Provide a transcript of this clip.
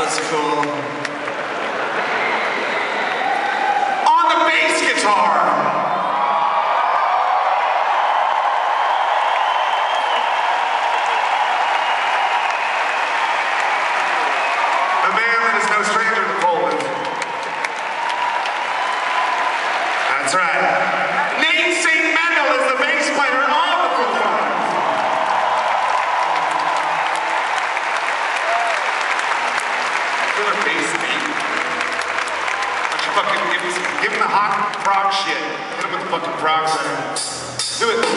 was cool. On the bass guitar. The man that is no stranger to Poland. That's right. Nate St. Mendel is the bass player on the Foo Fighters. Killer bass beat. Why don't you fucking give him the hot prog shit. Hit him with the fucking prog center. Do it.